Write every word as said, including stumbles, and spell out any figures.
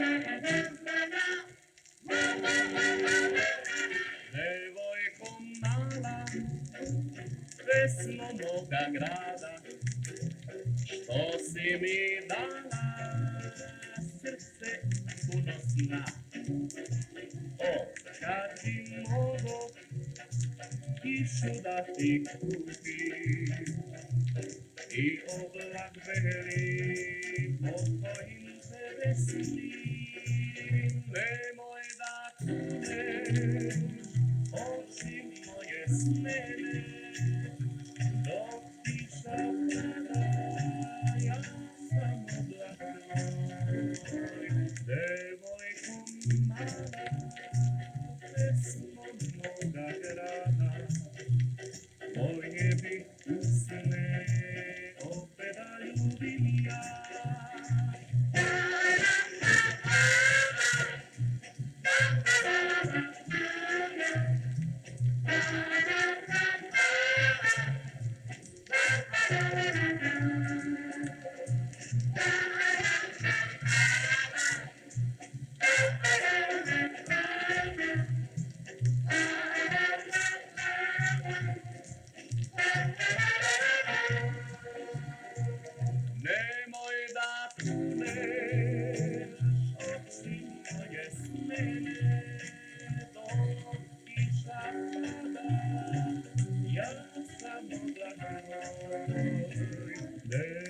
Devojko mala, pesmo moga grada, što si mi dala srce puno sna. O, kad bi mogo kišu da ti kupim i oblak beli po kojim tebe snim, nemoj da kuneš oči moje smene, dok tiša pada, ja sam oblak tvoj. Devojko mala, pesmo moga grada, moje bih usne opet da ljubim ja. Nemoj da kuneš oči moje smene, dok kiša pada, ja sam oblak tvoj.